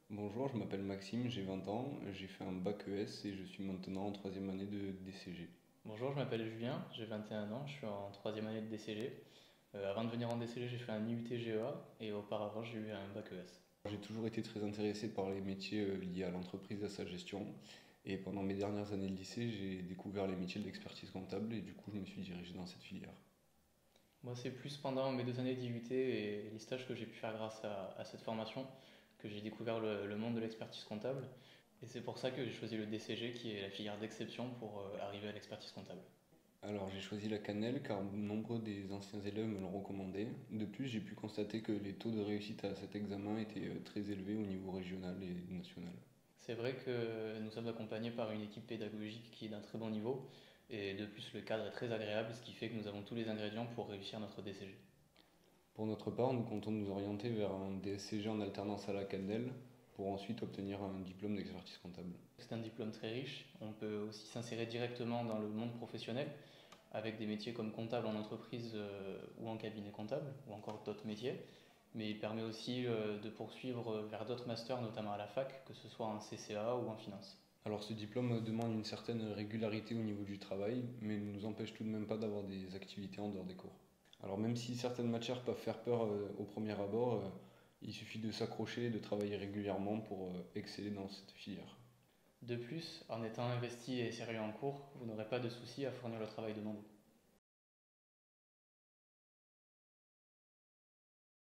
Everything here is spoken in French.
Bonjour, je m'appelle Maxime, j'ai 20 ans, j'ai fait un bac ES et je suis maintenant en troisième année de DCG. Bonjour, je m'appelle Julien, j'ai 21 ans, je suis en troisième année de DCG. Avant de venir en DCG, j'ai fait un IUT GEA et auparavant, j'ai eu un bac ES. J'ai toujours été très intéressé par les métiers liés à l'entreprise et à sa gestion. Et pendant mes dernières années de lycée, j'ai découvert les métiers de l'expertise comptable et du coup, je me suis dirigé dans cette filière. Moi, c'est plus pendant mes 2 années d'IUT et les stages que j'ai pu faire grâce à cette formation que j'ai découvert le monde de l'expertise comptable. Et c'est pour ça que j'ai choisi le DCG qui est la filière d'exception pour arriver à l'expertise comptable. Alors, j'ai choisi la cannelle car nombreux des anciens élèves me l'ont recommandé. De plus, j'ai pu constater que les taux de réussite à cet examen étaient très élevés au niveau régional et national. C'est vrai que nous sommes accompagnés par une équipe pédagogique qui est d'un très bon niveau et de plus le cadre est très agréable, ce qui fait que nous avons tous les ingrédients pour réussir notre DCG. Pour notre part, nous comptons nous orienter vers un DSCG en alternance à la cannelle pour ensuite obtenir un diplôme d'expertise comptable. C'est un diplôme très riche. On peut aussi s'insérer directement dans le monde professionnel avec des métiers comme comptable en entreprise ou en cabinet comptable ou encore d'autres métiers. Mais il permet aussi de poursuivre vers d'autres masters, notamment à la fac, que ce soit en CCA ou en finance. Alors ce diplôme demande une certaine régularité au niveau du travail, mais ne nous empêche tout de même pas d'avoir des activités en dehors des cours. Alors même si certaines matières peuvent faire peur au premier abord, il suffit de s'accrocher et de travailler régulièrement pour exceller dans cette filière. De plus, en étant investi et sérieux en cours, vous n'aurez pas de soucis à fournir le travail demandé.